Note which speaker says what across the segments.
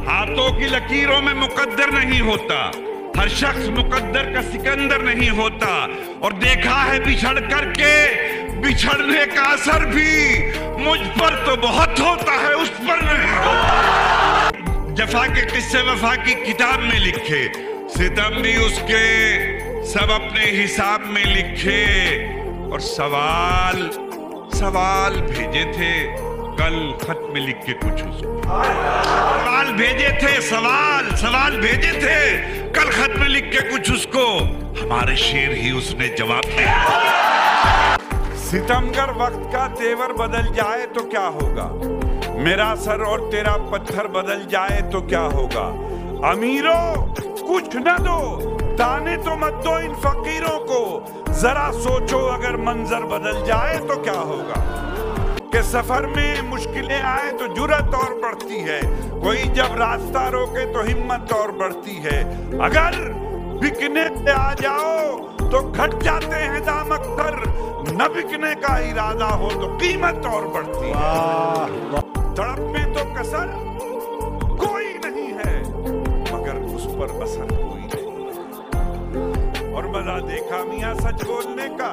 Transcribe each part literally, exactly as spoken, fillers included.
Speaker 1: हाथों की लकीरों में मुकद्दर नहीं होता, हर शख्स मुकद्दर का सिकंदर नहीं होता। और देखा है बिछड़ करके बिछड़ने का असर भी मुझ पर तो बहुत होता है, उस पर नहीं होता। जफा के किस्से वफा की किताब में लिखे, सितम भी उसके सब अपने हिसाब में लिखे। और सवाल सवाल भेजे थे कल खत में लिख के कुछ उसको, सवाल भेजे थे सवाल सवाल भेजे थे कल खत में लिख के कुछ उसको, हमारे शेर ही उसने जवाब दिया। सितमगर वक्त का तेवर बदल जाए तो क्या होगा, मेरा सर और तेरा पत्थर बदल जाए तो क्या होगा। अमीरों कुछ न दो, दाने तो मत दो इन फकीरों को, जरा सोचो अगर मंजर बदल जाए तो क्या होगा। कि सफर में मुश्किलें आए तो जुर्रत और बढ़ती है, कोई जब रास्ता रोके तो हिम्मत और बढ़ती है। अगर बिकने से आ जाओ तो घट जाते हैं दाम अक्सर, न बिकने का इरादा हो तो कीमत और बढ़ती है। तड़प में तो कसर कोई नहीं है, मगर उस पर असर कोई नहीं है। और मजा देखा मियां सच बोलने का,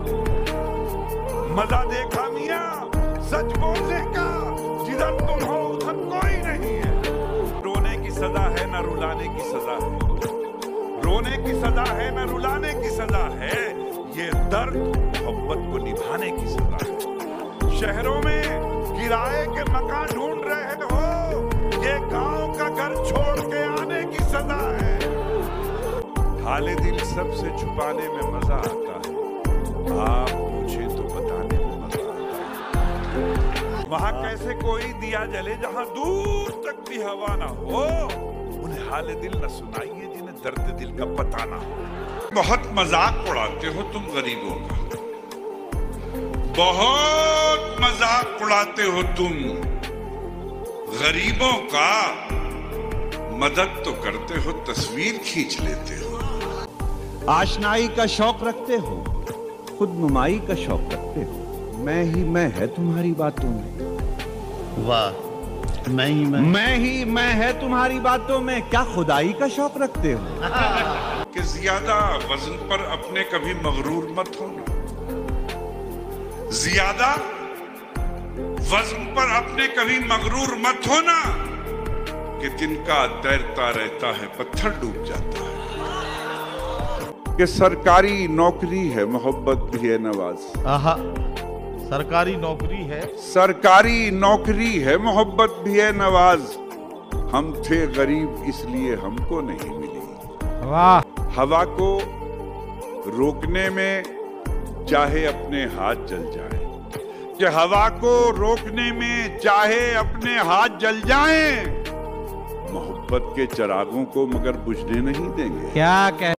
Speaker 1: मजा देखा मियां सच बोलने का, जिधर तुम हो उधर कोई नहीं है। रोने की सजा है न रुलाने की सजा है, रोने की सजा है न रुलाने की सजा है, ये दर्द मोहब्बत को निभाने की सजा है। शहरों में किराए के मकान ढूंढ रहे हो, ये गांव का घर छोड़ के आने की सजा है। हाले दिल सबसे छुपाने में मजा आता है, आप पूछे तो बताने में मजा आता है। वहां कैसे कोई दिया जले जहां दूर तक भी हवा ना हो, उन्हें हाले दिल न सुनाइए जिन्हें दर्द दिल का पता ना हो। बहुत मजाक उड़ाते हो तुम गरीबों का, बहुत मजाक उड़ाते हो तुम गरीबों का, मदद तो करते हो तस्वीर खींच लेते हो।
Speaker 2: आशनाई का शौक रखते हो, खुद नुमाई का शौक रखते हो, मैं ही मैं है तुम्हारी बातों में।
Speaker 3: वाह, मैं ही मैं
Speaker 2: मैं ही मैं है तुम्हारी बातों में, क्या खुदाई का शौक रखते हो।
Speaker 1: कि ज्यादा वजन पर अपने कभी मगरूर मत होना, ज्यादा वजन पर अपने कभी मगरूर मत होना, कि तिनका तैरता रहता है पत्थर डूब जाता है। कि सरकारी नौकरी है मोहब्बत भी है नवाज,
Speaker 3: आहा, सरकारी नौकरी है,
Speaker 1: सरकारी नौकरी है मोहब्बत भी है नवाज। हम थे गरीब इसलिए हमको नहीं मिली।
Speaker 2: वाह।
Speaker 1: हवा को रोकने में चाहे अपने हाथ जल जाए, कि हवा को रोकने में चाहे अपने हाथ जल जाएं, मोहब्बत के चिरागों को मगर बुझने नहीं देंगे।
Speaker 2: क्या कह